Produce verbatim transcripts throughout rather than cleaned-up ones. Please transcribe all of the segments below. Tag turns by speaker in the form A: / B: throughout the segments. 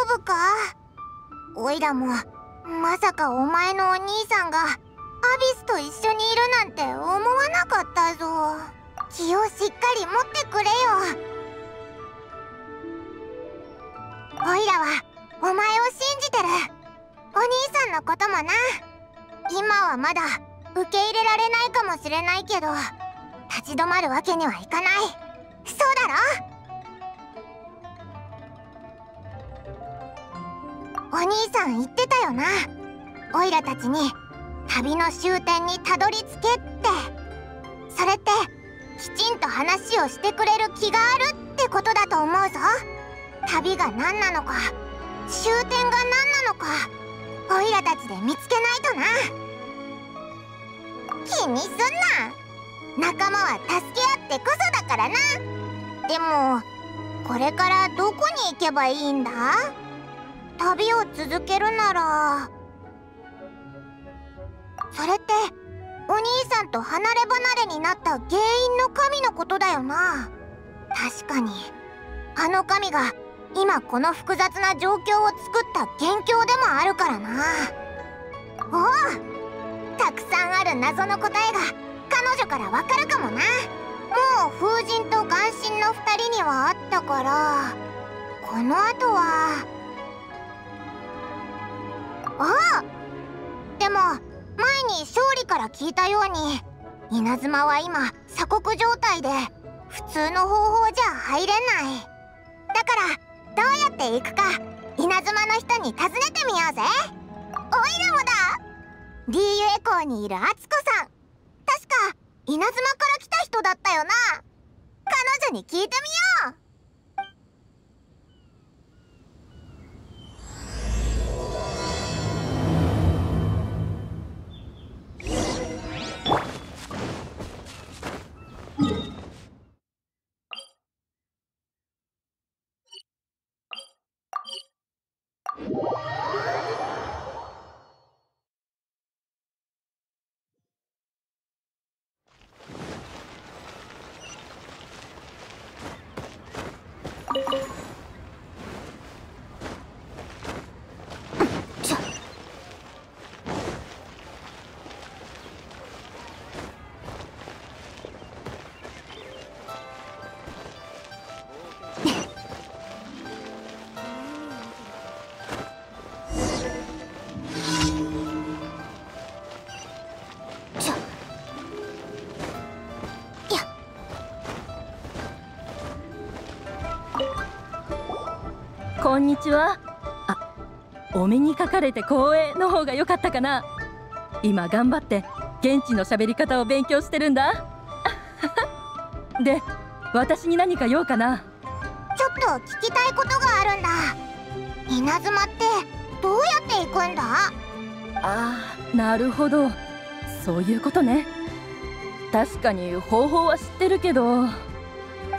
A: 夫か？おいらもまさかお前のお兄さんがアビスと一緒にいるなんて思わなかったぞ。気をしっかり持ってくれよ。おいらはお前を信じてる。お兄さんのこともな。今はまだ受け入れられないかもしれないけど、立ち止まるわけにはいかない。そうだろ？お兄さん言ってたよな。オイラたちに旅の終点にたどり着けって。それってきちんと話をしてくれる気があるってことだと思うぞ。旅が何なのか、終点が何なのか、オイラたちで見つけないとな。気にすんな。仲間は助け合ってこそだからな。でもこれからどこに行けばいいんだ？旅を続けるなら、それってお兄さんと離れ離れになった原因の神のことだよな。確かにあの神が今この複雑な状況を作った元凶でもあるからな。おお、たくさんある謎の答えが彼女からわかるかもな。もう風神と眼神のふたりにはあったから、この後はああ、でも前に勝利から聞いたように、稲妻は今鎖国状態で普通の方法じゃ入れない。だからどうやって行くか稲妻の人に尋ねてみようぜ。おいらもだ。 ディーユー エコーにいる敦子さん、確か稲妻から来た人だったよな。彼女に聞いてみよう。
B: こんにちは。あ、お目にかかれて光栄の方が良かったかな。今頑張って現地の喋り方を勉強してるんだ。で、私に何か用かな。
A: ちょっと聞きたいことがあるんだ。稲妻ってどうやって行くんだ？
B: ああ、なるほど、そういうことね。確かに方法は知ってるけど。よかった、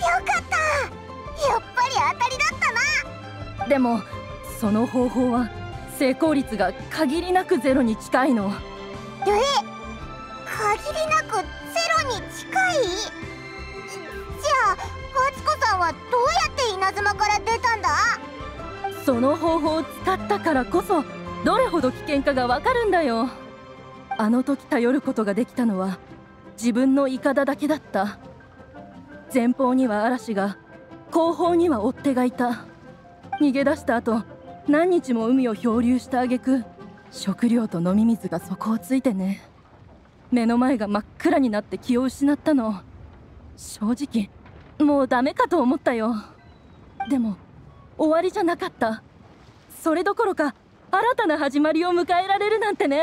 A: やっぱり当たりだったな。
B: でもその方法は成功率が限りなくゼロに近いの。
A: え、限りなくゼロに近い？じゃあ敦子さんはどうやって稲妻から出たんだ？
B: その方法を使ったからこそどれほど危険かがわかるんだよ。あの時頼ることができたのは自分のイカダだけだった。前方には嵐が、後方には追っ手がいた。逃げ出した後、何日も海を漂流した挙句、食料と飲み水が底をついてね。目の前が真っ暗になって気を失ったの。正直もうダメかと思ったよ。でも終わりじゃなかった。それどころか新たな始まりを迎えられるなんてね。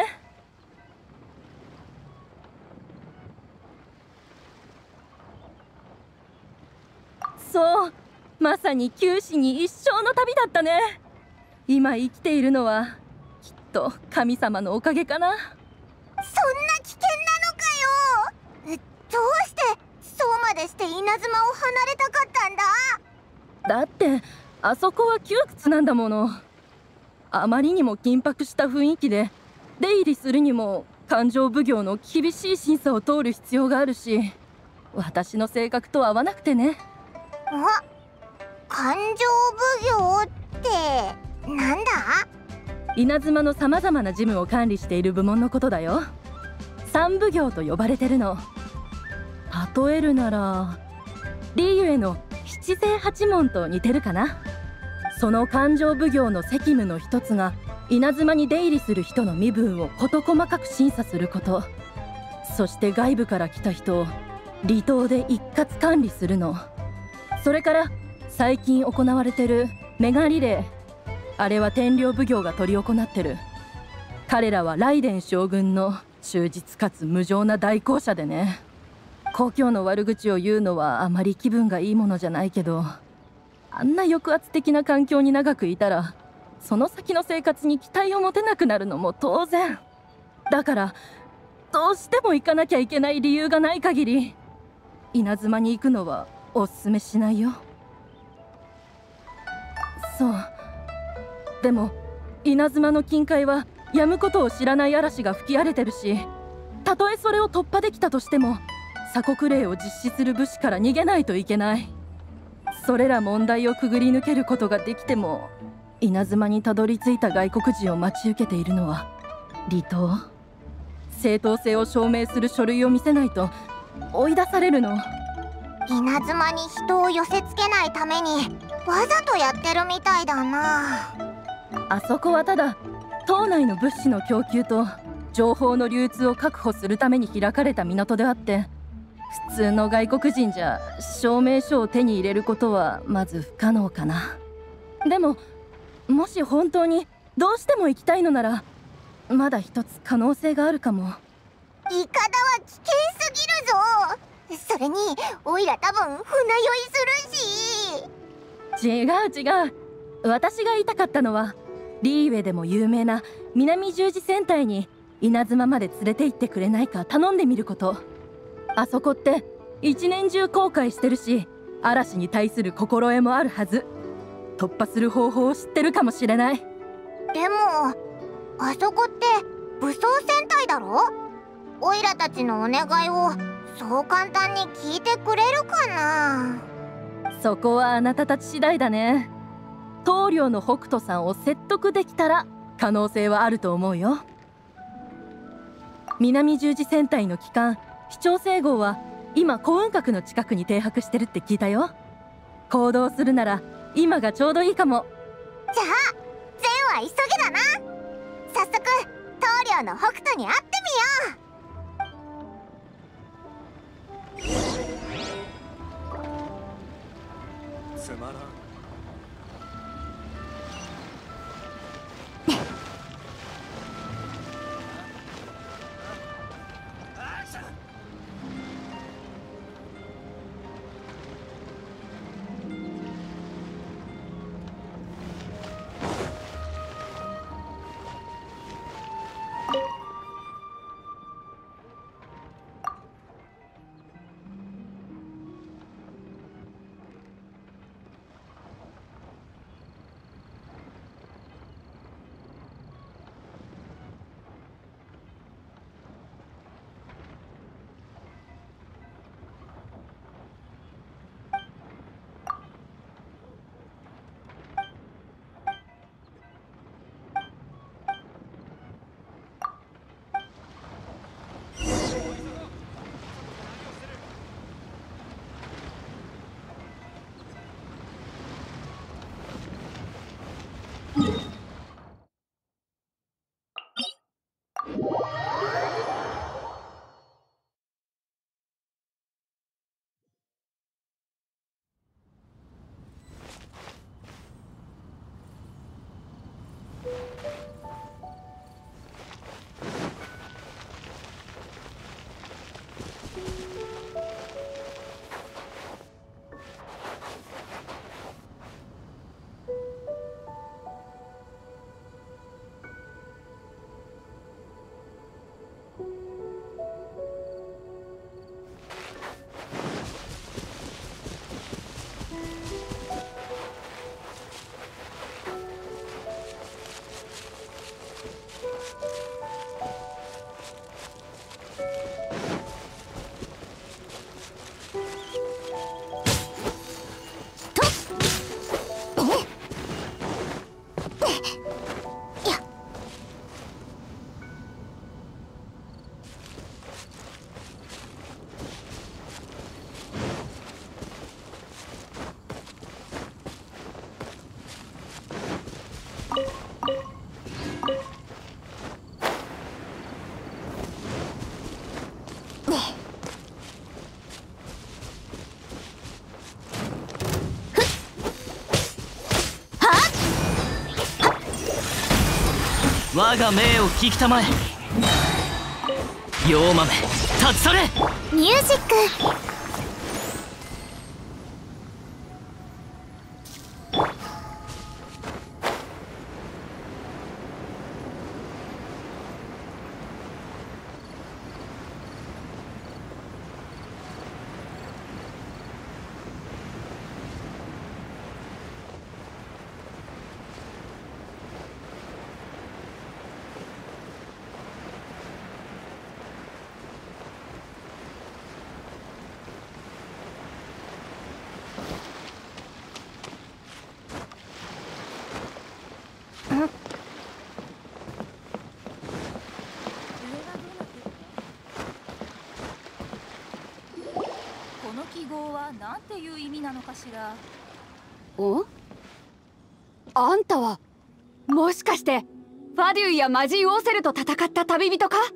B: そう、まさに九死に一生の旅だったね。今生きているのはきっと神様のおかげかな。
A: そんな危険なのかよ。どうしてそうまでして稲妻を離れたかったんだ？
B: だってあそこは窮屈なんだもの。あまりにも緊迫した雰囲気で出入りするにも勘定奉行の厳しい審査を通る必要があるし、私の性格と合わなくてね。
A: あ、勘定奉行ってなんだ？
B: 稲妻のさまざまな事務を管理している部門のことだよ。三奉行と呼ばれてるの。例えるならリーユへの七星八門と似てるかな。その勘定奉行の責務の一つが稲妻に出入りする人の身分を事細かく審査すること。そして外部から来た人を離島で一括管理するの。それから最近行われてるメガリレー、あれは天領奉行が執り行ってる。彼らは雷電将軍の忠実かつ無情な代行者でね。故郷の悪口を言うのはあまり気分がいいものじゃないけど、あんな抑圧的な環境に長くいたらその先の生活に期待を持てなくなるのも当然だから、どうしても行かなきゃいけない理由がない限り稲妻に行くのはおすすめしないよ。そう、でも稲妻の近海はやむことを知らない嵐が吹き荒れてるし、たとえそれを突破できたとしても鎖国令を実施する武士から逃げないといけない。それら問題をくぐり抜けることができても、稲妻にたどり着いた外国人を待ち受けているのは離島。正当性を証明する書類を見せないと追い出されるの。
A: 稲妻に人を寄せつけないためにわざとやってるみたいだな。
B: あそこはただ島内の物資の供給と情報の流通を確保するために開かれた港であって、普通の外国人じゃ証明書を手に入れることはまず不可能かな。でももし本当にどうしても行きたいのならまだ一つ可能性があるかも。
A: イカダは危険すぎるぞ。それにオイラ多分船酔いするし。
B: 違う違う、私が言いたかったのはリーウェでも有名な南十字戦隊に稲妻まで連れて行ってくれないか頼んでみること。あそこって一年中航海してるし、嵐に対する心得もあるはず。突破する方法を知ってるかもしれない。
A: でもあそこって武装戦隊だろ。オイラたちのお願いをそう簡単に聞いてくれるかな。
B: そこはあなたたち次第だね。棟梁の北斗さんを説得できたら可能性はあると思うよ。南十字戦隊の旗艦市長星号は今幸運閣の近くに停泊してるって聞いたよ。行動するなら今がちょうどいいかも。
A: じゃあ善は急げだな。早速棟梁の北斗に会ってみよう。
C: つまらん。 我が命を聞きたまえ。妖豆立ち去れ。
A: ミュージック。
B: この記号は何ていう意味なのかしら。
D: お？あんたはもしかしてファデュイや魔人オーセルと戦った旅人か？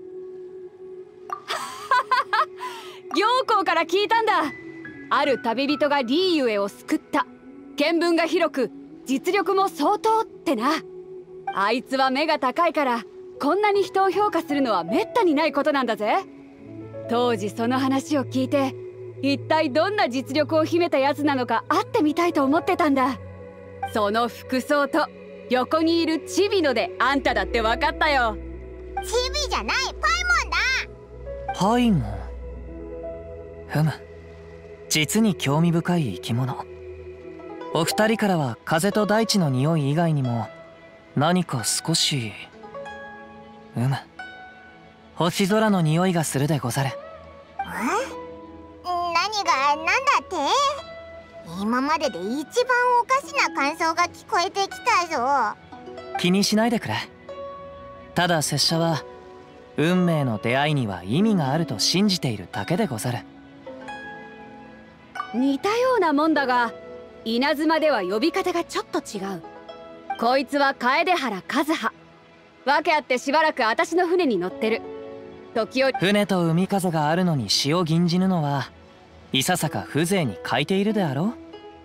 D: 行幸から聞いたんだ。ある旅人がリーユエを救った。見聞が広く実力も相当ってな。あいつは目が高いからこんなに人を評価するのはめったにないことなんだぜ。当時その話を聞いて、一体どんな実力を秘めたやつなのか会ってみたいと思ってたんだ。その服装と横にいるチビノであんただって分かったよ。
A: チビじゃない、パイモンだ。
C: パイモン。ふむ、実に興味深い生き物。お二人からは風と大地の匂い以外にも何か少し、うむ、星空の匂いがするでござる。
A: え？何が何だって？今までで一番おかしな感想が聞こえてきたぞ。
C: 気にしないでくれ。ただ拙者は運命の出会いには意味があると信じているだけでござる。
D: 似たようなもんだが、稲妻では呼び方がちょっと違う。こいつは楓原和葉。訳あってしばらく私の船に乗ってる。時折
C: 船と海風があるのに詩を吟じぬのはいささか風情に欠いているであろう。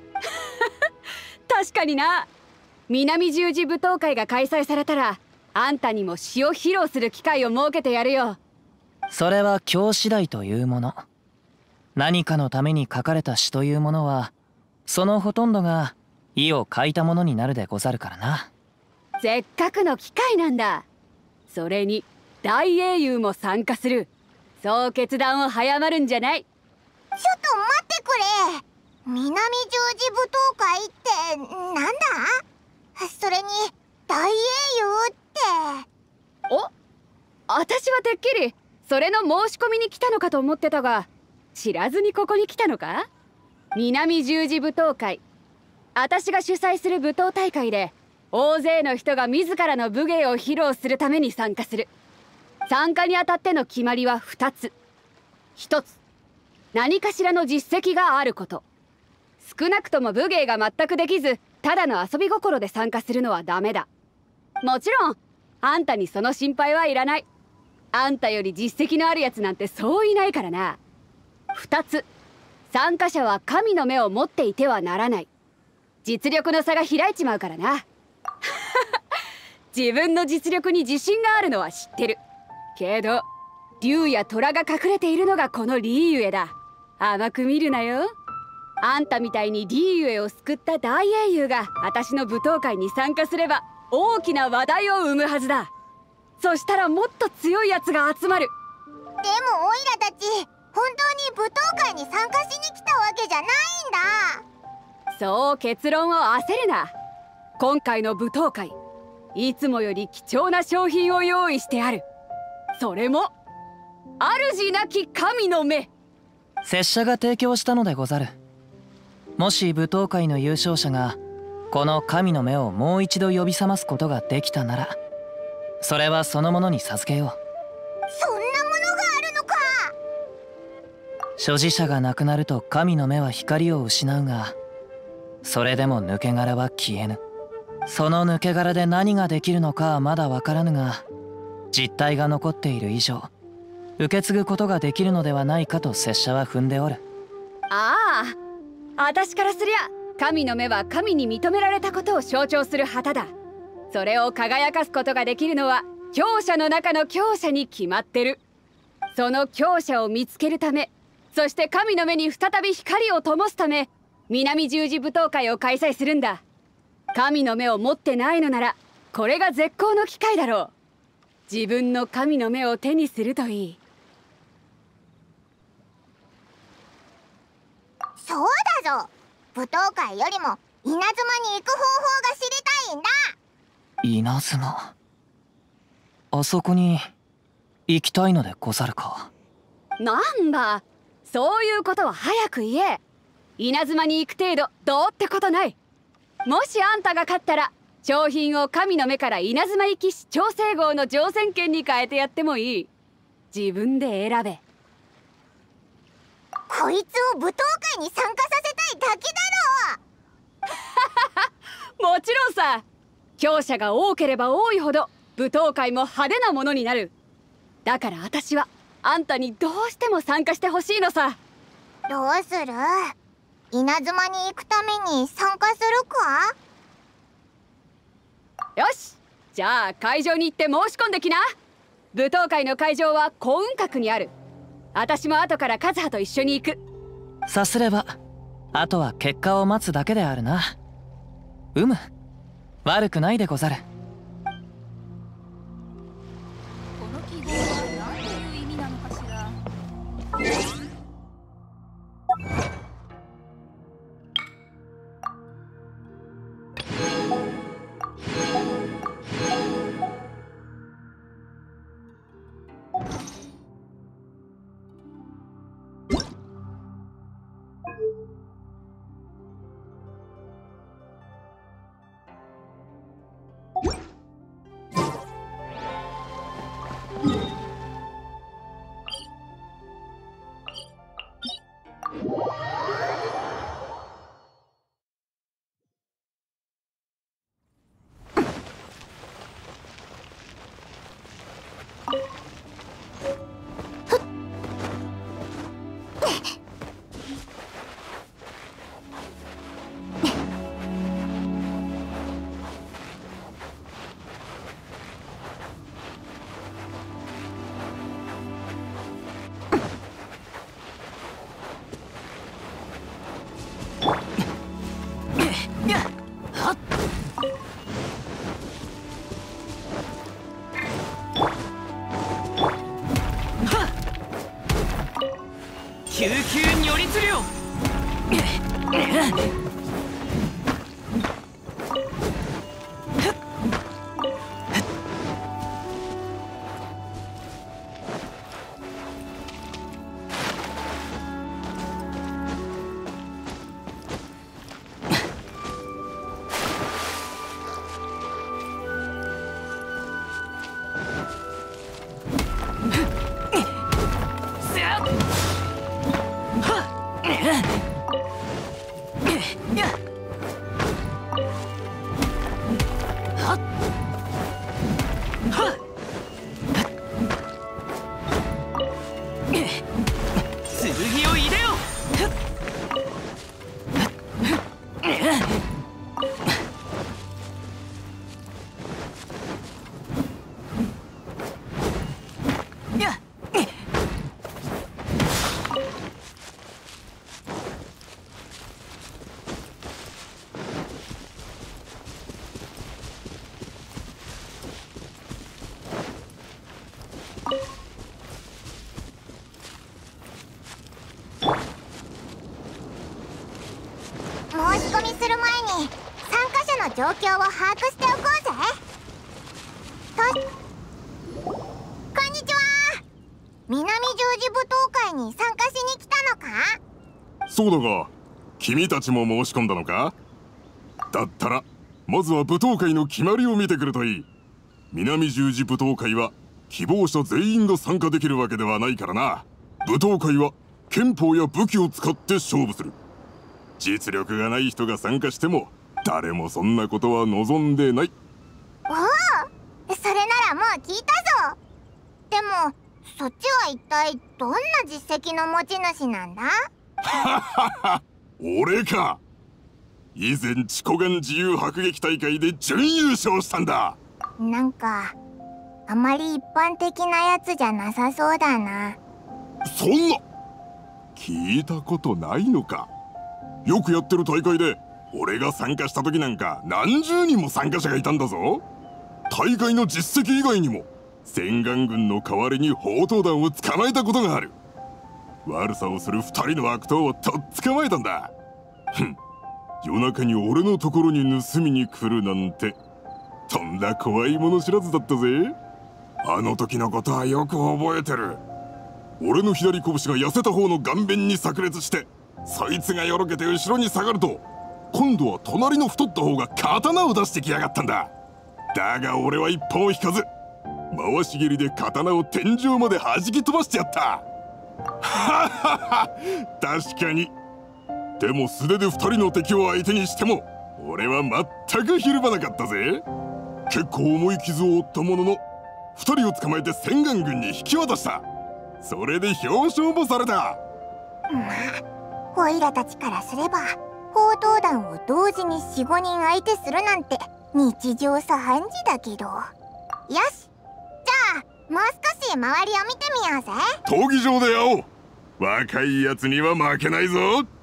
D: 確かにな。南十字舞踏会が開催されたらあんたにも詩を披露する機会を設けてやるよ。
C: それは今日次第というもの。何かのために書かれた詩というものはそのほとんどが意を書いたものになるでござるからな。
D: せっかくの機会なんだ。それに大英雄も参加する。そう決断を早まるんじゃない。
A: ちょっと待ってくれ。南十字舞踏会ってなんだ？それに大英雄って
D: お、私はてっきりそれの申し込みに来たのかと思ってたが、知らずにここに来たのか？南十字舞踏会、私が主催する舞踏大会で大勢の人が自らの武芸を披露するために参加する。参加にあたっての決まりはふたつ。ひとつ、何かしらの実績があること。少なくとも武芸が全くできずただの遊び心で参加するのはダメだ。もちろんあんたにその心配はいらない。あんたより実績のあるやつなんてそういないからな。ふたつ、参加者は神の目を持っていてはならない。実力の差が開いちまうからな。自分の実力に自信があるのは知ってるけど、竜や虎が隠れているのがこのリーユエだ。甘く見るなよ。あんたみたいにリーユエを救った大英雄が私の舞踏会に参加すれば大きな話題を生むはずだ。そしたらもっと強いやつが集まる。
A: でもオイラたち本当に舞踏会に参加しに来たわけじゃないんだ。
D: そう結論を焦るな。今回の舞踏会、いつもより貴重な商品を用意してある。それも主なき神の目。
C: 拙者が提供したのでござる。もし舞踏会の優勝者がこの神の目をもう一度呼び覚ますことができたなら、それはそのものに授けよう。
A: そんなものがあるのか。
C: 所持者が亡くなると神の目は光を失うが、それでも抜け殻は消えぬ。その抜け殻で何ができるのかはまだわからぬが、実体が残っている以上受け継ぐことができるのではないかと拙者は踏んでおる。
D: ああ、私からすりゃ神の目は神に認められたことを象徴する旗だ。 それを輝かすことができるのは強者の中の強者に決まってる。その強者を見つけるため、そして神の目に再び光を灯すため、南十字舞踏会を開催するんだ。神の目を持ってないのならこれが絶好の機会だろう。自分の神の目を手にするといい。
A: そうだぞ。舞踏会よりも稲妻に行く方法が知りたいんだ。
C: 稲妻、あそこに行きたいのでござるか。
D: なんだ、そういうことは早く言え。稲妻に行く程度どうってことない。もしあんたが勝ったら賞品を神の目から稲妻行き士長生号の乗船券に変えてやってもいい。自分で選べ。
A: こいつを舞踏会に参加させたいだけだ
D: ろもちろんさ。強者が多ければ多いほど舞踏会も派手なものになる。だから私はあんたにどうしても参加してほしいのさ。
A: どうする？稲妻に行くために参加するか？
D: よし、じゃあ会場に行って申し込んできな。舞踏会の会場は幸運閣にある。私も後からカズハと一緒に行く。
C: さすればあとは結果を待つだけであるな。うむ、悪くないでござる。
B: この記号は何という意味なのかしら。
C: 救急如律令。剣を入れよ。
A: 申し込みする前に参加者の状況を把握しておこうぜ。とこんにちは。南十字舞踏会に参加しに来たのか？
E: そうだが、君たちも申し込んだのか？だったらまずは舞踏会の決まりを見てくるといい。南十字舞踏会は希望者全員が参加できるわけではないからな。舞踏会は拳法や武器を使って勝負する。実力がない人が参加しても誰もそんなことは望んでない。
A: おお、それならもう聞いたぞ。でもそっちは一体どんな実績の持ち主なんだ？
E: 俺か。 以前チコガン自由迫撃大会で準優勝したんだ。
A: なんかあまり一般的なやつじゃなさそうだな。
E: そんな聞いたことないのか。よくやってる大会で俺が参加した時なんか何十人も参加者がいたんだぞ。大会の実績以外にも洗顔軍の代わりに砲刀団を捕まえたことがある。悪さをする二人の悪党をとっ捕まえたんだ。ふん、夜中に俺のところに盗みに来るなんてとんだ怖いもの知らずだったぜ。あの時のことはよく覚えてる。俺の左拳が痩せた方の顔面に炸裂して、そいつがよろけて後ろに下がると、今度は隣の太った方が刀を出してきやがったんだ。だが俺は一歩も引かず、回し蹴りで刀を天井まで弾き飛ばしてやった。ははは、確かに。でも素手で二人の敵を相手にしても俺は全くひるまなかったぜ。結構重い傷を負ったものの二人を捕まえて洗顔軍に引き渡した。それで表彰もされた。
A: まあオイラたちからすれば砲刀団を同時に よん、ごにん相手するなんて日常茶飯事だけど。よし、じゃあもう少し周りを見てみようぜ。
E: 闘技場で会おう。若いやつには負けないぞ。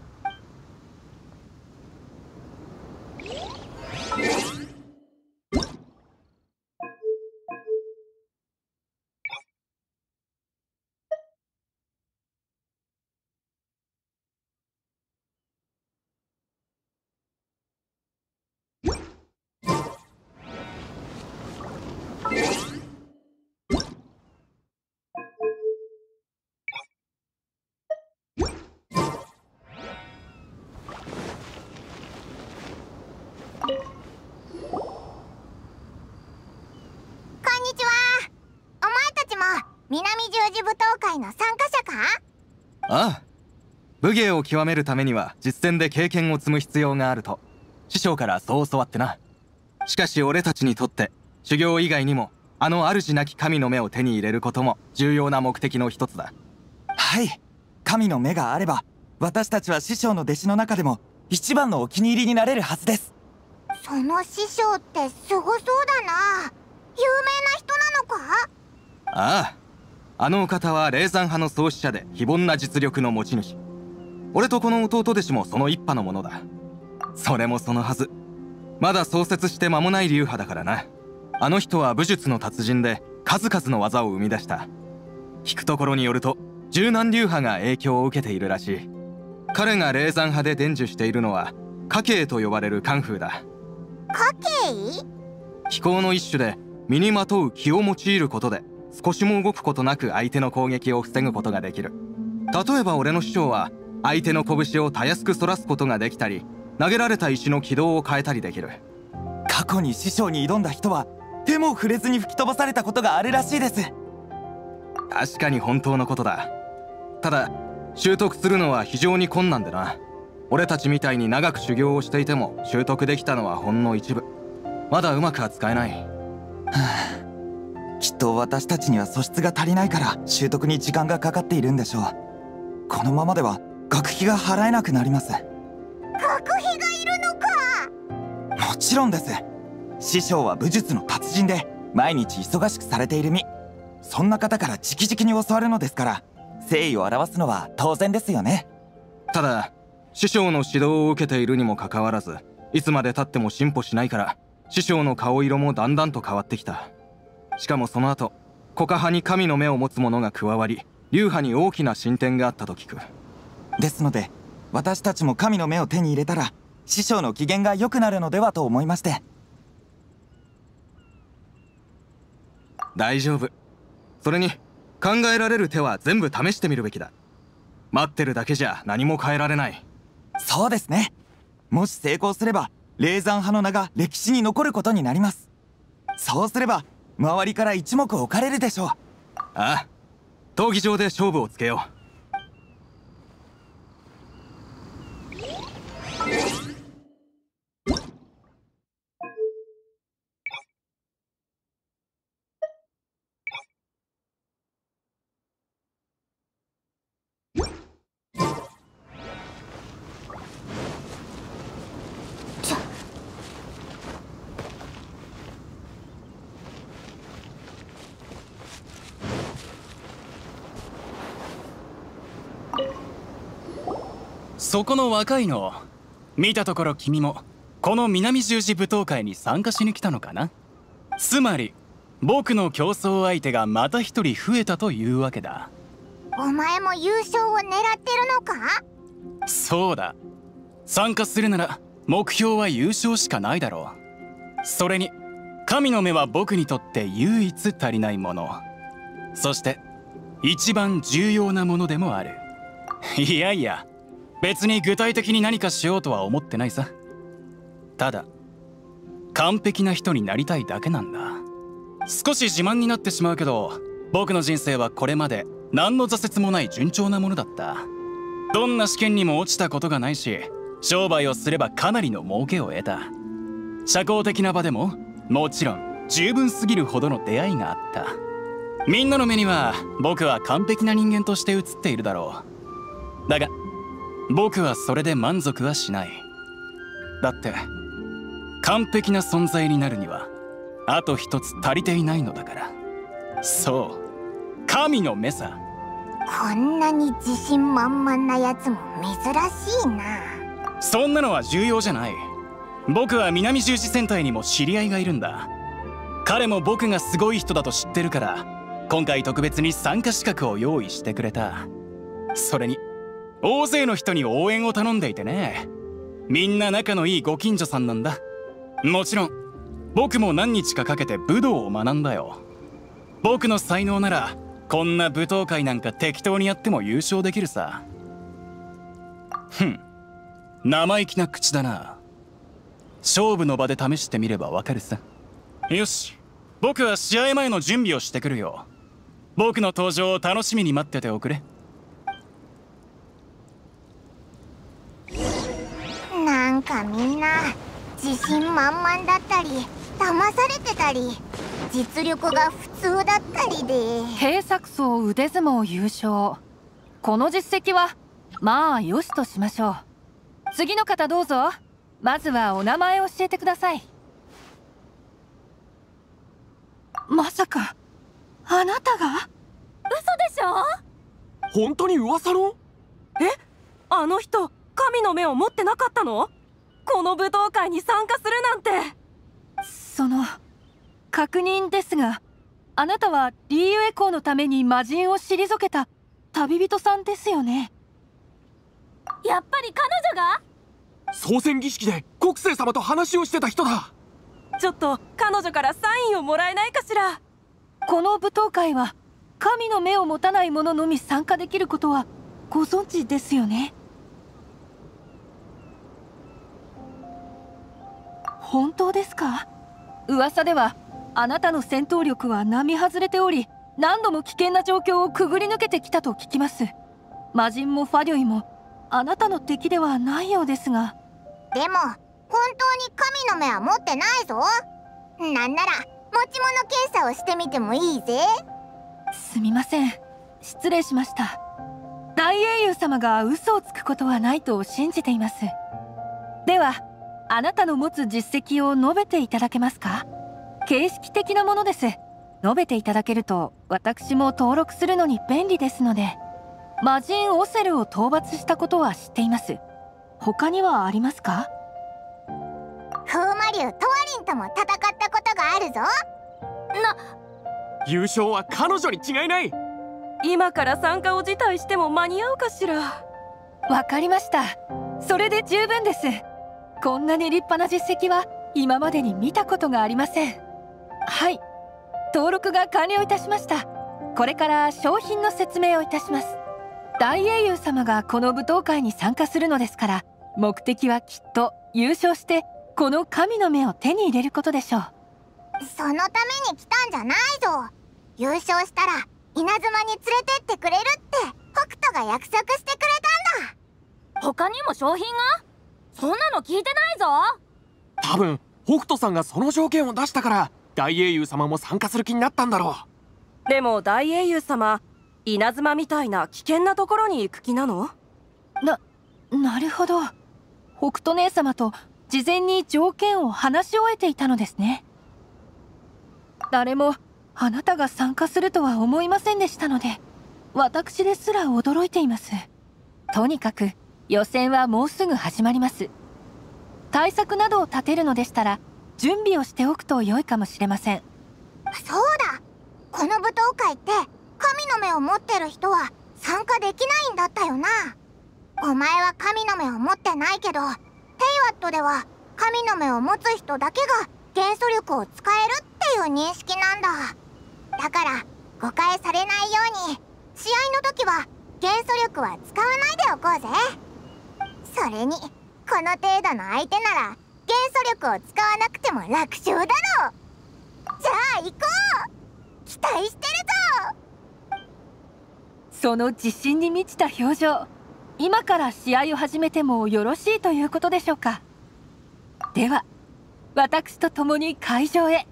A: 南十字舞踏会の参加者か？
F: ああ、武芸を極めるためには実戦で経験を積む必要があると師匠からそう教わってな。しかし俺たちにとって修行以外にもあの主なき神の目を手に入れることも重要な目的の一つだ。
G: はい、神の目があれば私たちは師匠の弟子の中でも一番のお気に入りになれるはずです。
A: その師匠ってすごそうだな。有名な人なのか？
F: ああ、あのお方は霊山派の創始者で非凡な実力の持ち主。俺とこの弟弟子もその一派のものだ。それもそのはず、まだ創設して間もない流派だからな。あの人は武術の達人で数々の技を生み出した。聞くところによると十何流派が影響を受けているらしい。彼が霊山派で伝授しているのは家系と呼ばれるカンフーだ。
A: 家系？
F: 気功の一種で身にまとう気を用いることで少しも動くことなく相手の攻撃を防ぐことができる。例えば俺の師匠は相手の拳をたやすく反らすことができたり、投げられた石の軌道を変えたりできる。
G: 過去に師匠に挑んだ人は手も触れずに吹き飛ばされたことがあるらしいです。
F: 確かに本当のことだ。ただ習得するのは非常に困難でな。俺たちみたいに長く修行をしていても習得できたのはほんの一部。まだうまくは使えない。
G: はあ、きっと私たちには素質が足りないから習得に時間がかかっているんでしょう。このままでは学費が払えなくなります。
A: 学費がいるのか？
G: もちろんです。師匠は武術の達人で毎日忙しくされている身。そんな方から直々に教わるのですから誠意を表すのは当然ですよね。
F: ただ師匠の指導を受けているにもかかわらず、いつまでたっても進歩しないから師匠の顔色もだんだんと変わってきた。しかもその後コカ派に神の目を持つ者が加わり、流派に大きな進展があったと聞く。
G: ですので私たちも神の目を手に入れたら師匠の機嫌が良くなるのではと思いまして。
F: 大丈夫。それに考えられる手は全部試してみるべきだ。待ってるだけじゃ何も変えられない。
G: そうですね。もし成功すれば霊山派の名が歴史に残ることになります。そうすれば周りから一目置かれるでしょう。あ
F: あ、闘技場で勝負をつけよう。
H: そこの若いの見たところ、君もこの南十字舞踏会に参加しに来たのかな。つまり僕の競争相手がまた一人増えたというわけだ。
A: お前も優勝を狙ってるのか？
H: そうだ。参加するなら目標は優勝しかないだろう。それに神の目は僕にとって唯一足りないもの、そして一番重要なものでもある。いやいや、別に具体的に何かしようとは思ってないさ。ただ完璧な人になりたいだけなんだ。少し自慢になってしまうけど、僕の人生はこれまで何の挫折もない順調なものだった。どんな試験にも落ちたことがないし、商売をすればかなりの儲けを得た。社交的な場でももちろん十分すぎるほどの出会いがあった。みんなの目には僕は完璧な人間として映っているだろう。だが僕はそれで満足はしない。だって完璧な存在になるにはあと一つ足りていないのだから。そう、神の目さ。
A: こんなに自信満々なやつも珍しいな。
H: そんなのは重要じゃない。僕は南十字戦隊にも知り合いがいるんだ。彼も僕がすごい人だと知ってるから、今回特別に参加資格を用意してくれた。それに大勢の人に応援を頼んでいてね。みんな仲のいいご近所さんなんだ。もちろん僕も何日かかけて武道を学んだよ。僕の才能ならこんな舞踏会なんか適当にやっても優勝できるさ。ふん、生意気な口だな。勝負の場で試してみればわかるさ。よし、僕は試合前の準備をしてくるよ。僕の登場を楽しみに待ってておくれ。
A: なんかみんな自信満々だったり騙されてたり実力が普通だったりで。
B: 警察層腕相撲優勝、この実績はまあよしとしましょう。次の方どうぞ。まずはお名前を教えてください。まさかあなたが？
I: 嘘でしょ？
J: 本当に噂の？
I: え、あの人神の目を持ってなかったの？この武道会に参加するなんて。
B: その確認ですが、あなたはリーユエコーのために魔人を退けた旅人さんですよね？
I: やっぱり彼女が？
J: 操船儀式で国政様と話をしてた人だ。
I: ちょっと彼女からサインをもらえないかしら。
B: この舞踏会は神の目を持たない者のみ参加できることはご存知ですよね？本当ですか？噂ではあなたの戦闘力は並外れており、何度も危険な状況をくぐり抜けてきたと聞きます。魔人もファリョイもあなたの敵ではないようですが。
A: でも本当に神の目は持ってないぞ。なんなら持ち物検査をしてみてもいいぜ。
B: すみません、失礼しました。大英雄様が嘘をつくことはないと信じています。ではあなたの持つ実績を述べていただけますか？形式的なものです。述べていただけると私も登録するのに便利ですので。魔人オセルを討伐したことは知っています。他にはありますか？
A: 風魔竜トワリンとも戦ったことがあるぞ。
I: な、
J: 優勝は彼女に違いない。
I: 今から参加を辞退しても間に合うかしら。
B: わかりました。それで十分です。こんなに立派な実績は今までに見たことがありません。はい、登録が完了いたしました。これから商品の説明をいたします。大英雄様がこの舞踏会に参加するのですから、目的はきっと優勝してこの神の目を手に入れることでしょう。
A: そのために来たんじゃないぞ。優勝したら稲妻に連れてってくれるって北斗が約束してくれたんだ。
I: 他にも商品が？そんなの聞いてないぞ。
J: 多分北斗さんがその条件を出したから大英雄様も参加する気になったんだろ
I: う。でも大英雄様、稲妻みたいな危険なところに行く気なの？
B: な、なるほど。北斗姉様と事前に条件を話し終えていたのですね。誰もあなたが参加するとは思いませんでしたので、私ですら驚いています。とにかく
K: 予選はもうすぐ始まります。対策などを立てるのでしたら準備をしておくと良いかもしれません。
A: そうだ、この舞踏会って神の目を持ってる人は参加できないんだったよな。お前は神の目を持ってないけど、テイワットでは神の目を持つ人だけが元素力を使えるっていう認識なんだ。だから誤解されないように試合の時は元素力は使わないでおこうぜ。それにこの程度の相手なら元素力を使わなくても楽勝だろう。じゃあ行こう、期待してるぞ。
K: その自信に満ちた表情、今から試合を始めてもよろしいということでしょうか。では私と共に会場へ。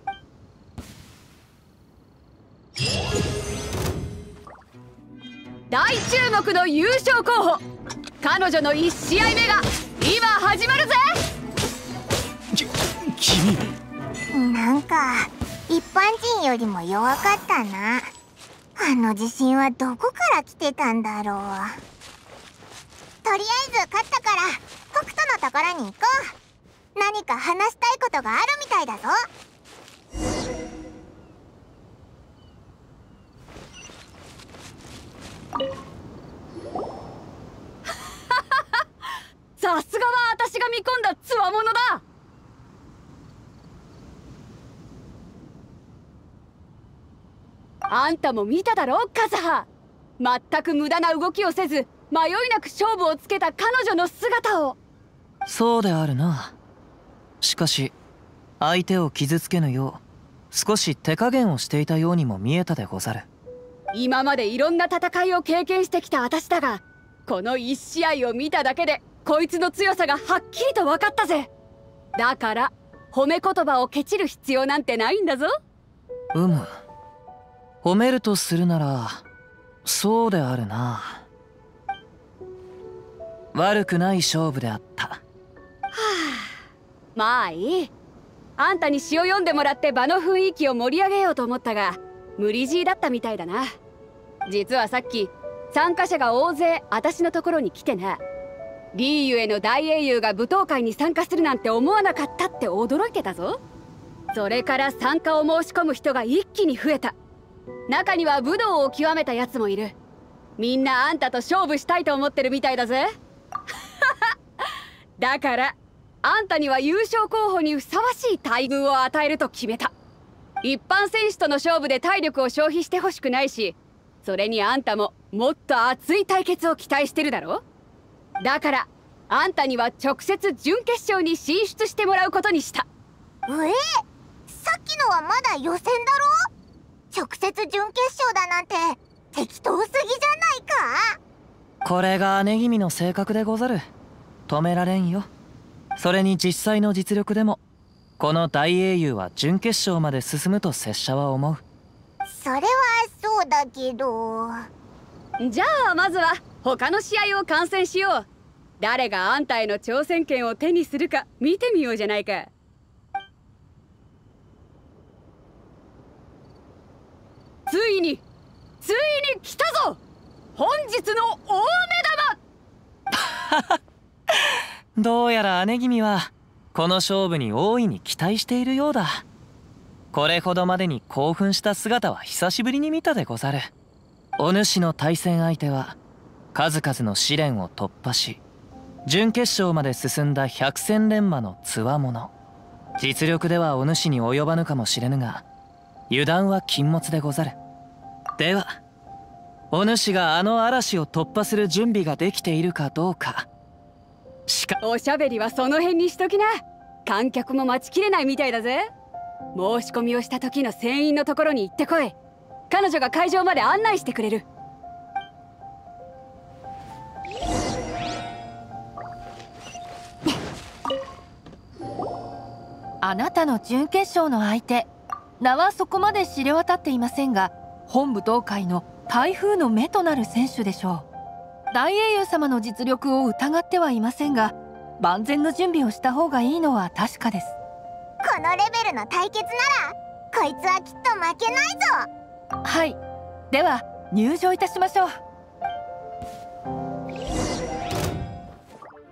D: 大注目の優勝候補、彼女のいち試合目が今始まるぜ。
H: き君
A: なんか一般人よりも弱かったな。あの自信はどこから来てたんだろう。とりあえず勝ったから北斗のところに行こう。何か話したいことがあるみたいだぞ。
D: さすがは私が見込んだつわものだ。あんたも見ただろカズハ。全く無駄な動きをせず迷いなく勝負をつけた彼女の姿を。
C: そうであるな。しかし相手を傷つけぬよう少し手加減をしていたようにも見えたでござる。
D: 今までいろんな戦いを経験してきた私だが、この一試合を見ただけでこいつの強さがはっきりと分かったぜ。だから褒め言葉をケチる必要なんてないんだぞ。
C: うむ、褒めるとするならそうであるな。悪くない勝負であった。はあ、
D: まあいい。あんたに詩を読んでもらって場の雰囲気を盛り上げようと思ったが無理強いだったみたいだな。実はさっき参加者が大勢私のところに来てな、リーユへの大英雄が舞踏会に参加するなんて思わなかったって驚いてたぞ。それから参加を申し込む人が一気に増えた。中には武道を極めたやつもいる。みんなあんたと勝負したいと思ってるみたいだぜ。だからあんたには優勝候補にふさわしい待遇を与えると決めた。一般選手との勝負で体力を消費してほしくないし、それにあんたももっと熱い対決を期待してるだろ。だからあんたには直接準決勝に進出してもらうことにした。
A: ええ、さっきのはまだ予選だろ。直接準決勝だなんて適当すぎじゃないか。
C: これが姉君の性格でござる。止められんよ。それに実際の実力でもこの大英雄は準決勝まで進むと拙者は思う。
A: それはそうだけど。
D: じゃあまずは他の試合を観戦しよう。誰があんたへの挑戦権を手にするか見てみようじゃないか。ついについに来たぞ、本日の大目玉。
C: どうやら姉君はこの勝負に大いに期待しているようだ。これほどまでに興奮した姿は久しぶりに見たでござる。お主の対戦相手は数々の試練を突破し準決勝まで進んだ百戦錬磨のつわもの。実力ではお主に及ばぬかもしれぬが油断は禁物でござる。ではお主があの嵐を突破する準備ができているかどうか。しか
D: おしゃべりはその辺にしときな。観客も待ちきれないみたいだぜ。申し込みをした時の船員のところに行ってこい。彼女が会場まで案内してくれる。
K: あなたの準決勝の相手、名はそこまで知れ渡っていませんが本舞踏会の台風の目となる選手でしょう。大英雄様の実力を疑ってはいませんが万全の準備をした方がいいのは確かです。
A: このレベルの対決ならこいつはきっと負けないぞ。
K: はい、では入場いたしましょう。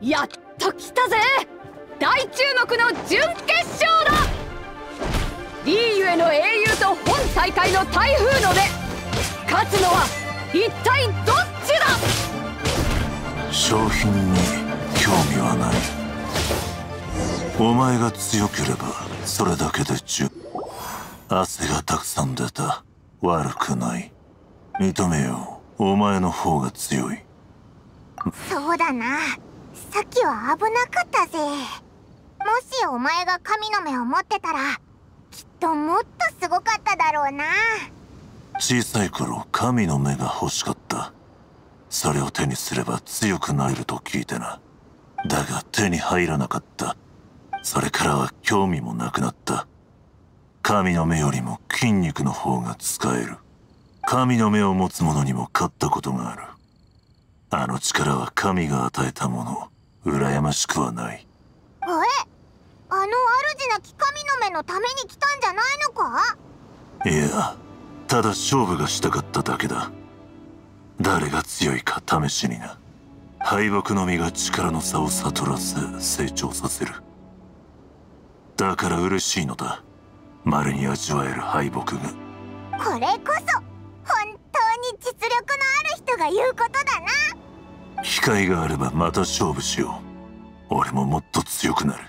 D: やっと来たぜ。大注目の準決勝だ。リーユへの英雄と本大会の台風の目、勝つのは一体どっちだ。
L: 商品に興味はない。お前が強ければそれだけで十分。汗がたくさん出た。悪くない。認めよう。お前の方が強い。
A: そうだな、さっきは危なかったぜ。もしお前が神の目を持ってたらきっともっとすごかっただろうな。
L: 小さい頃神の目が欲しかった。それを手にすれば強くなれると聞いてな。だが手に入らなかった。それからは興味もなくなった。神の目よりも筋肉の方が使える。神の目を持つ者にも勝ったことがある。あの力は神が与えたもの。羨ましくはない。
A: え、あの主なき神の目のために来たんじゃないのか。
L: いや、ただ勝負がしたかっただけだ。誰が強いか試しにな。敗北の実が力の差を悟らせ成長させる。だから嬉しいのだ。稀に味わえる敗北が。
A: これこそ本当に実力のある人が言うことだな。
L: 機会があればまた勝負しよう。俺ももっと強くなる。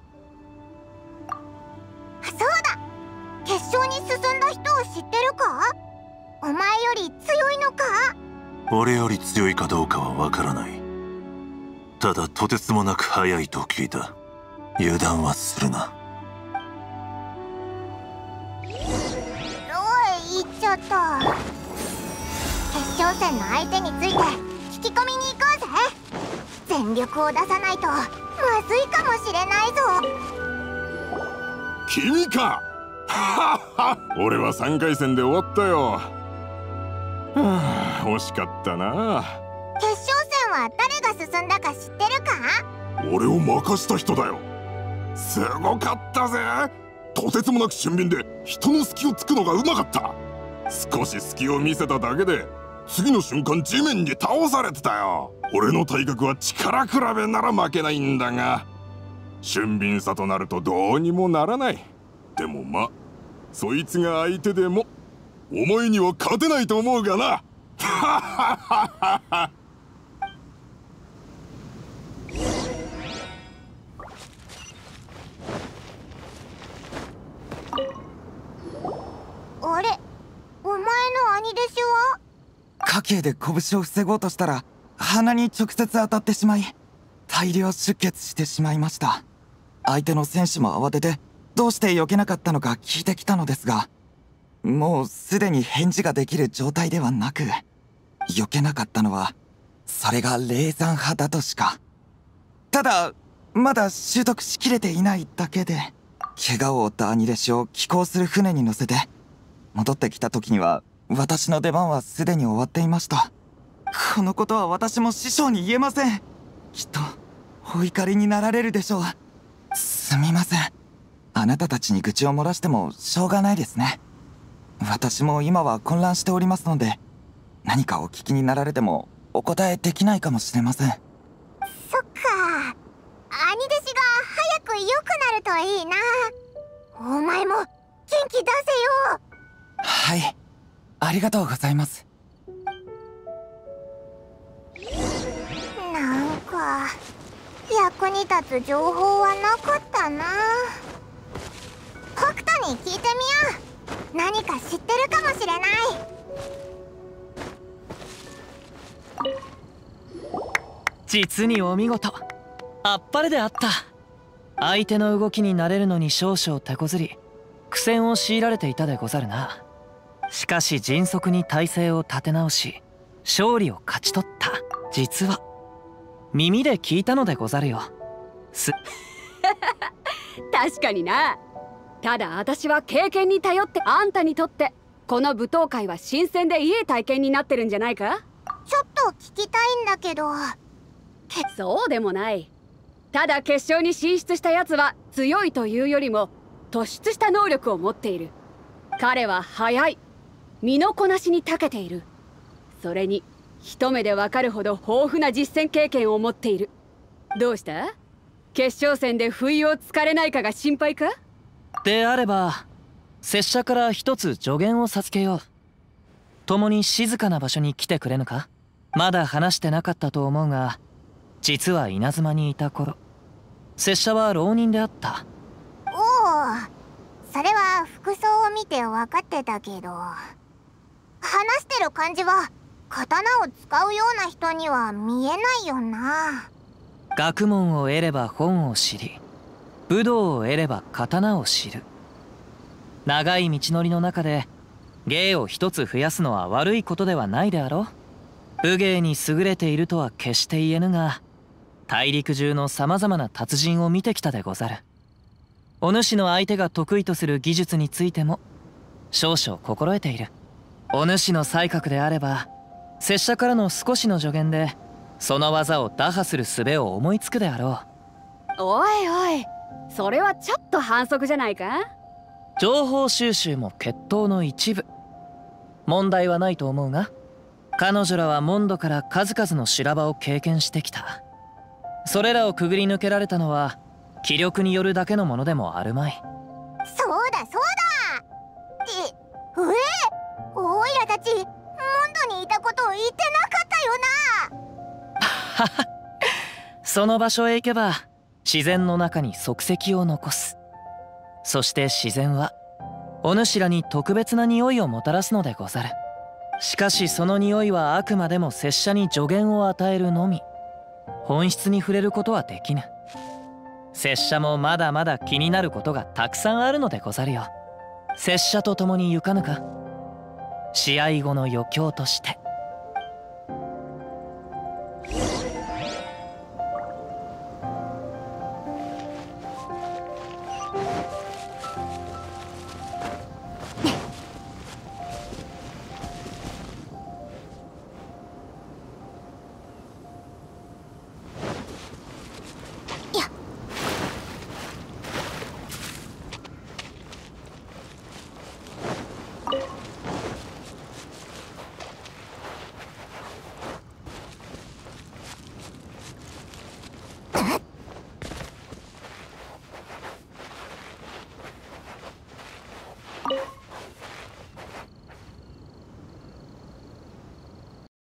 A: そうだ、決勝に進んだ人を知ってるか。お前より強いのか。
L: 俺より強いかどうかはわからない。ただとてつもなく速いと聞いた。油断はするな。
A: おい、言っちゃった。決勝戦の相手について聞き込みに行こうぜ。全力を出さないとまずいかもしれないぞ。
E: 君か。俺はさんかい戦で終わったよ。はあ、惜しかったな。
A: 決勝戦は誰が進んだか知ってるか。
E: 俺を任した人だよ。すごかったぜ。とてつもなく俊敏で人の隙をつくのがうまかった。少し隙を見せただけで次の瞬間地面に倒されてたよ。俺の体格は力比べなら負けないんだが、俊敏さとなるとどうにもならない。でもま、そいつが相手でもお前には勝てないと思うがな。
A: あれ、お前の兄弟子は。
G: 家計で拳を防ごうとしたら鼻に直接当たってしまい大量出血してしまいました。相手の選手も慌ててどうして避けなかったのか聞いてきたのですが、もうすでに返事ができる状態ではなく、避けなかったのはそれが霊山派だとしか。ただまだ習得しきれていないだけで、怪我を負った兄弟子を寄港する船に乗せて戻ってきた時には私の出番はすでに終わっていました。このことは私も師匠に言えません。きっとお怒りになられるでしょう。すみません。あなたたちに愚痴を漏らしてもしょうがないですね。私も今は混乱しておりますので、何かお聞きになられてもお答えできないかもしれません。そっ
A: か、兄弟子が早く良くなるといいな。お前も元気出せよ。
G: はい、ありがとうございます。
A: なんか役に立つ情報はなかったな。北斗に聞いてみよう。何か知ってるかもしれない。
C: 実にお見事。あっぱれであった。相手の動きに慣れるのに少々手こずり苦戦を強いられていたでござるな。しかし迅速に体勢を立て直し勝利を勝ち取った。実は耳で聞いたのでござるよ。す
D: 確かにな。ただ私は経験に頼って、あんたにとってこの舞踏会は新鮮でいい体験になってるんじゃないか。
A: ちょっと聞きたいんだけど。
D: そうでもない。ただ決勝に進出したやつは強いというよりも突出した能力を持っている。彼は速い、身のこなしに長けている。それに一目でわかるほど豊富な実戦経験を持っている。 どうした？決勝戦で不意をつかれないかが心配か？
C: であれば拙者から一つ助言を授けよう。共に静かな場所に来てくれぬか？まだ話してなかったと思うが、実は稲妻にいた頃拙者は浪人であった。
A: おお、それは服装を見て分かってたけど、話してる感じは刀を使うような人には見えないよな。
C: 学問を得れば本を知り、武道を得れば刀を知る。長い道のりの中で芸を一つ増やすのは悪いことではないであろう。武芸に優れているとは決して言えぬが、大陸中のさまざまな達人を見てきたでござる。お主の相手が得意とする技術についても少々心得ている。お主の才覚であれば、拙者からの少しの助言でその技を打破する術を思いつくであろ
D: う。おいおい、それはちょっと反則じゃないか？
C: 情報収集も決闘の一部。問題はないと思うが、彼女らはモンドから数々の修羅場を経験してきた。それらをくぐり抜けられたのは気力によるだけのものでもあるまい。
A: そうだそうだ。って、うえ、おいらたちモンドにいたことを言ってなかったよな。
C: ははその場所へ行けば自然の中に足跡を残す。そして自然はお主らに特別な匂いをもたらすのでござる。しかしその匂いはあくまでも拙者に助言を与えるのみ。本質に触れることはできぬ。拙者もまだまだ気になることがたくさんあるのでござるよ。拙者と共に行かぬか？試合後の余興として。